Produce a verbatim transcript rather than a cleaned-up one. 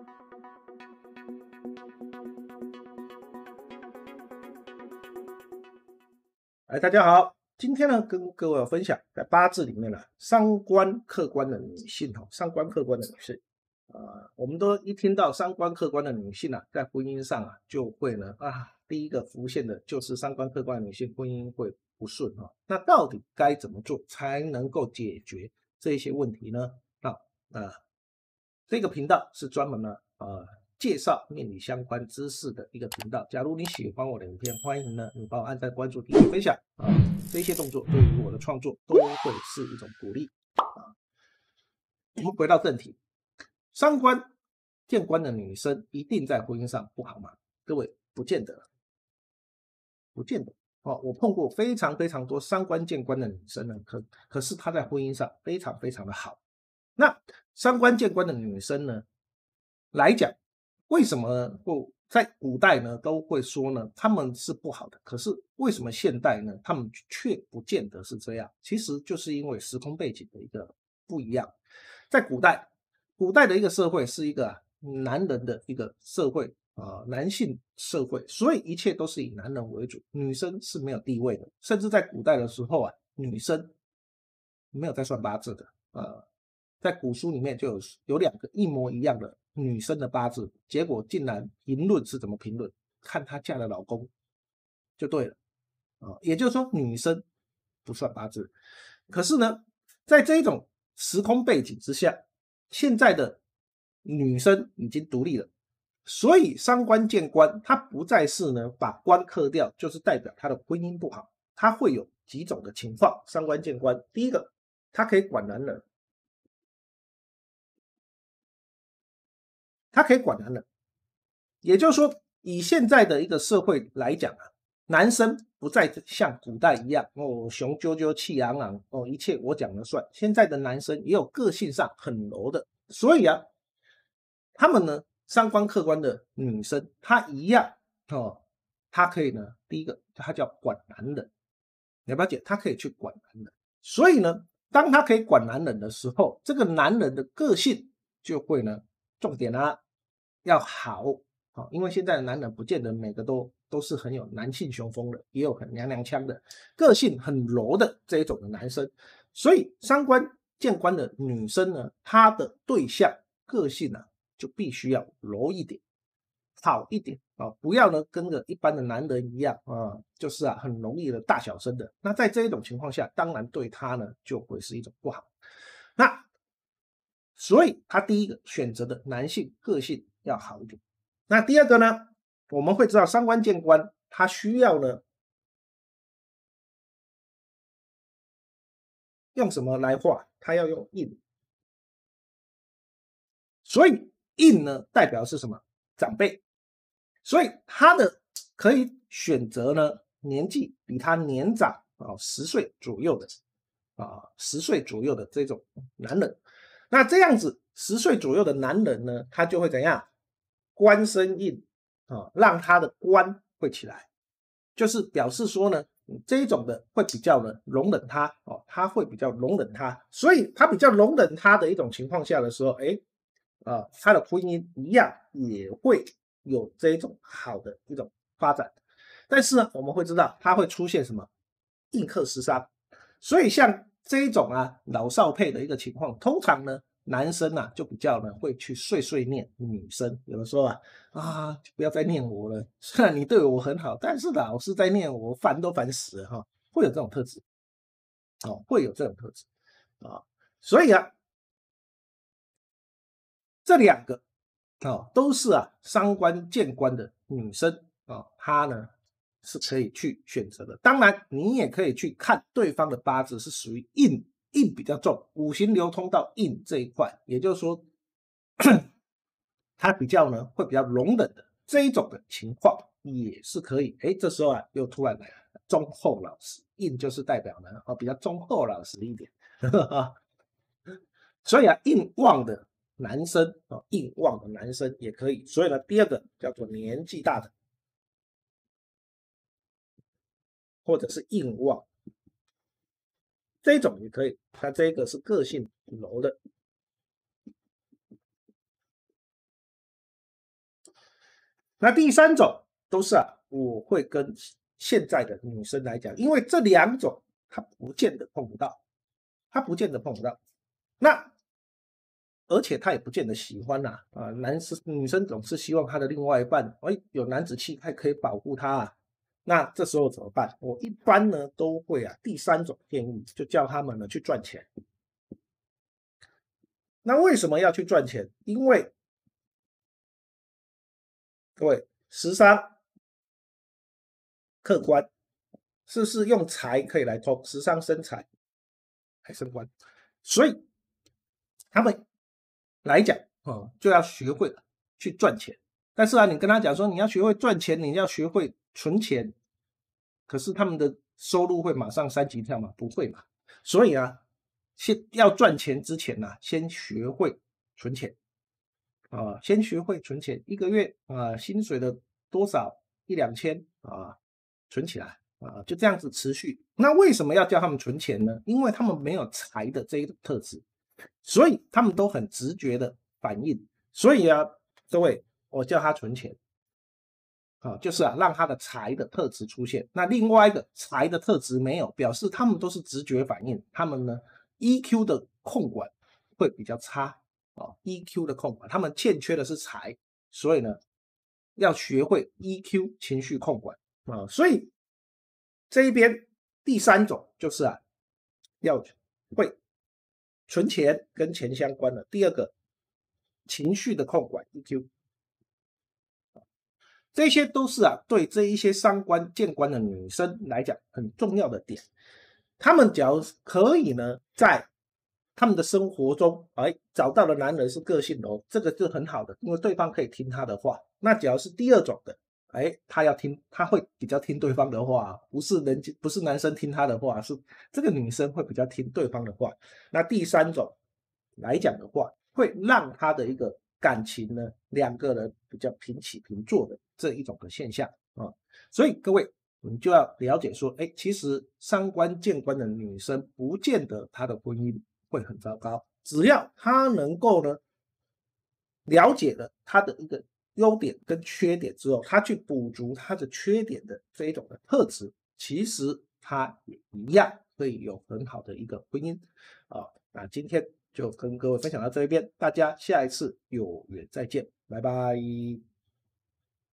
哎，大家好，今天呢跟各位分享，在八字里面呢，伤官克官的女性哈，伤官克官的女性，啊、我们都一听到伤官克官的女性啊，在婚姻上啊，就会呢啊，第一个浮现的就是伤官克官的女性婚姻会不顺哈。那到底该怎么做才能够解决这些问题呢？啊，呃，这个频道是专门呢呃介绍命理相关知识的一个频道。假如你喜欢我的影片，欢迎呢你帮我按赞、关注、订阅、分享啊，这些动作对于我的创作都会是一种鼓励啊。我们回到正题，伤官见官的女生一定在婚姻上不好吗？各位不见得，不见得。哦，我碰过非常非常多伤官见官的女生呢，可可是她在婚姻上非常非常的好。那伤官见官的女生呢来讲，为什么不在古代呢都会说呢他们是不好的，可是为什么现代呢他们却不见得是这样？其实就是因为时空背景的一个不一样。在古代，古代的一个社会是一个、啊、男人的一个社会啊、呃，男性社会，所以一切都是以男人为主，女生是没有地位的。甚至在古代的时候啊，女生没有在算八字的，呃，在古书里面就有有两个一模一样的女生的八字，结果竟然评论是怎么评论？看她嫁的老公就对了啊、呃，也就是说女生不算八字。可是呢，在这一种时空背景之下，现在的女生已经独立了，所以伤官见官，它不再是呢把官克掉，就是代表她的婚姻不好。它会有几种的情况，伤官见官。第一个，她可以管男人，她可以管男人，也就是说，以现在的一个社会来讲啊，男生不再像古代一样哦，雄赳赳气昂昂哦，一切我讲了算。现在的男生也有个性上很柔的，所以啊，他们呢，三观客观的女生，她一样哦，她可以呢，第一个她叫管男人，你了解？她可以去管男人，所以呢，当她可以管男人的时候，这个男人的个性就会呢，重点啊要好。好，因为现在的男人不见得每个都都是很有男性雄风的，也有很娘娘腔的，个性很柔的这一种的男生。所以三观见官的女生呢，她的对象个性呢、啊、就必须要柔一点，好一点啊，不要呢跟着一般的男人一样啊，就是啊很容易的大小声的。那在这一种情况下，当然对他呢就会是一种不好。那所以他第一个选择的男性个性要好一点。那第二个呢，我们会知道三官见官，他需要呢用什么来画？他要用印，所以印呢代表是什么？长辈，所以他的可以选择呢年纪比他年长啊十岁左右的啊十岁左右的这种男人。那这样子十岁左右的男人呢，他就会怎样？官生印啊，让他的官会起来，就是表示说呢，这一种的会比较呢容忍他哦，他会比较容忍他，所以他比较容忍他的一种情况下的时候，哎，啊、呃，他的婚姻一样也会有这一种好的一种发展。但是呢，我们会知道它会出现什么印克食伤，所以像这一种啊老少配的一个情况，通常呢男生啊就比较呢会去碎碎念女生，有的时候啊啊不要再念我了，虽然你对我很好，但是老是在念我，烦都烦死了哈，会有这种特质哦，会有这种特质啊，所以啊这两个哦，都是啊伤官见官的女生啊、哦，她呢是可以去选择的。当然，你也可以去看对方的八字是属于印印比较重，五行流通到印这一块，也就是说，它比较呢会比较容忍的这一种的情况也是可以。哎，这时候啊又突然来了忠厚老实，印就是代表呢哦比较忠厚老实一点。所以啊，硬旺的男生啊，硬旺的男生也可以。所以呢，第二个叫做年纪大的，或者是硬旺这种也可以。它这个是个性柔的。 那第三种都是啊，我会跟现在的女生来讲，因为这两种她不见得碰不到，她不见得碰不到。那而且她也不见得喜欢呐、啊，啊，男生女生总是希望她的另外一半，哎，有男子气概可以保护她啊。那这时候怎么办？我一般呢都会啊，第三种建议就叫他们呢去赚钱。那为什么要去赚钱？因为各位时商客观是不是用财可以来通？时商生财还升官，所以他们来讲哦，就要学会去赚钱。但是啊，你跟他讲说你要学会赚钱，你要学会存钱，可是他们的收入会马上三级跳吗？不会嘛。所以啊，先要赚钱之前呢、啊，先学会存钱啊，先学会存钱，一个月啊薪水的多少一两千啊，存起来啊，就这样子持续。那为什么要叫他们存钱呢？因为他们没有财的这一种特质，所以他们都很直觉的反应。所以啊，各位，我叫他存钱啊，就是啊，让他的财的特质出现。那另外一个财的特质没有，表示他们都是直觉反应，他们呢 E Q 的控管会比较差啊，E Q 的控管，他们欠缺的是财，所以呢，要学会 E Q 情绪控管啊。所以这一边第三种就是啊，要会存钱跟钱相关的。第二个，情绪的控管 E Q。这些都是啊，对这一些伤官见官的女生来讲很重要的点。她们假如可以呢，在他们的生活中，哎，找到的男人是个性哦，这个是很好的，因为对方可以听他的话。那假如是第二种的，哎，他要听，他会比较听对方的话，不是人，不是男生听他的话，是这个女生会比较听对方的话。那第三种来讲的话，会让他的一个感情呢，两个人比较平起平坐的这一种的现象啊。所以各位，你就要了解说，哎，其实伤官见官的女生，不见得她的婚姻会很糟糕，只要她能够呢了解了她的一个优点跟缺点之后，她去补足她的缺点的这一种的特质，其实她也一样可以有很好的一个婚姻啊。那今天就跟各位分享到这边，大家下一次有缘再见，拜拜。